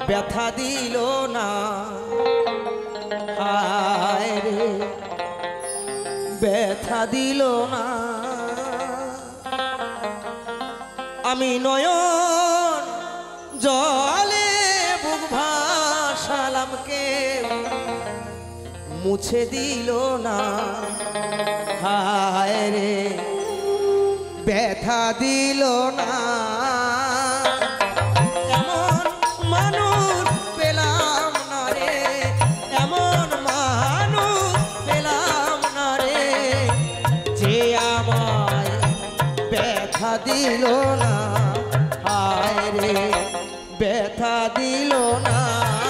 ব্যথা দিল না হায় রে ব্যথা দিল না আমি নয়ন জলে বুক ভাসালাম কে মুছে দিল না হায় রে ব্যথা দিল না এমন মানুষ পেলাম না রে এমন মানুষ পেলাম না রে যে আমায় ব্যথা দিল না হায় রে ব্যথা দিল না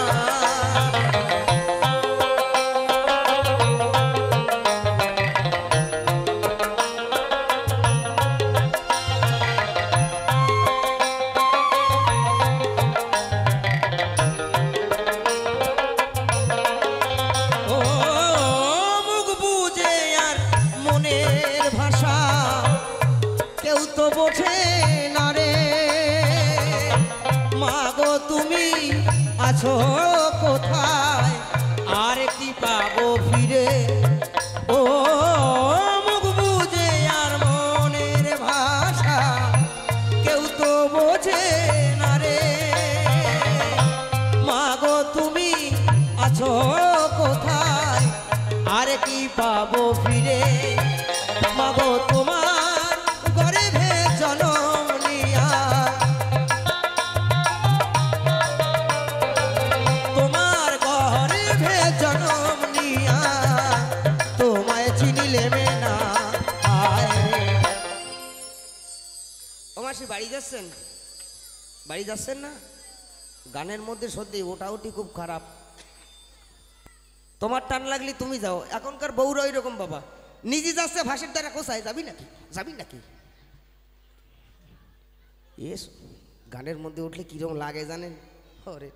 বোঝে না রে মাগো তুমি আছো কোথায় আর কি পাবো ফিরে ও মুখ বুঝে আর মনের ভাষা কেউ তো বোঝে না রে মাগো তুমি আছো কোথায় আর কি পাবো ফিরে মাগো তোমার বাড়ি যাচ্ছেন বাড়ি যাচ্ছেন না গানের মধ্যে সত্যি ওটাওটি খুব খারাপ তোমার টান লাগলে তুমি যাও এখনকার বউরা ওই রকম বাবা নিজে যাচ্ছে ভাষের দ্বারা কোথায় যাবি নাকি এস গানের মধ্যে উঠলে কিরকম লাগে জানেন ওরে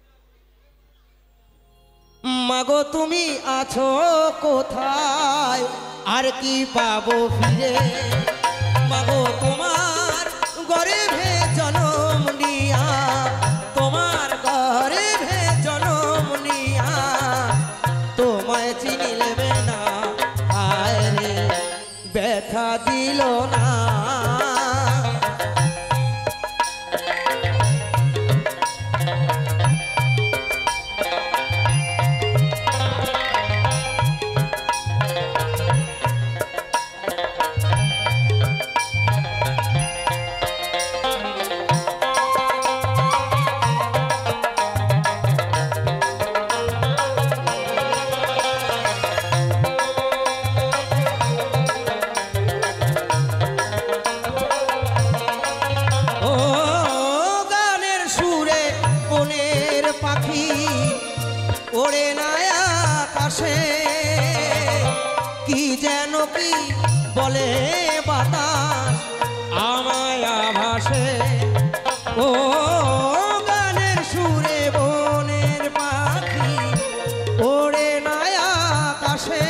মাগো তুমি আছো কোথায় আর কি পাবো ফিরে মাগো তোমার গর্ভে জনম নিয়া তোমার গর্ভে জনম নিয়া তোমায় চিনিলেবে না হায় রে ব্যথা দিল না ওড়ে না আকাশে কি যেন কি বলে বাতাস আমায় ভাসে ও গানের সুরে বনের পাখি ওড়ে না আকাশে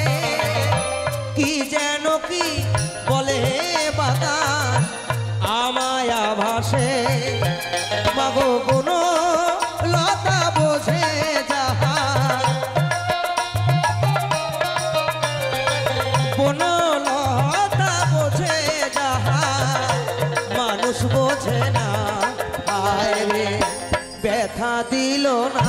কি যেন কি বলে বাতাস আমায় ভাসে মাগো কোনো লতা বোঝে বনলতা বোঝে যাহা মানুষ বোঝে না হায় রে ব্যথা দিল না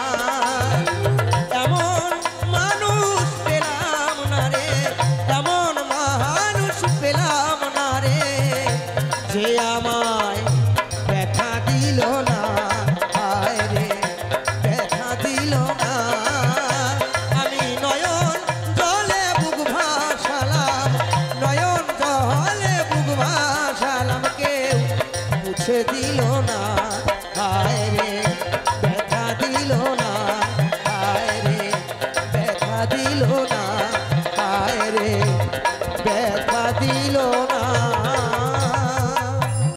এমন মানুষ পেলাম না রে এমন মানুষ পেলাম না রে যে আমায় ব্যথা দিল না হায় রে ব্যথা দিল না আমি নয়ন জলে বুক ভাসালাম নয়ন জলে বুক ভাসালাম কেউ মুছে দিল না হায় রে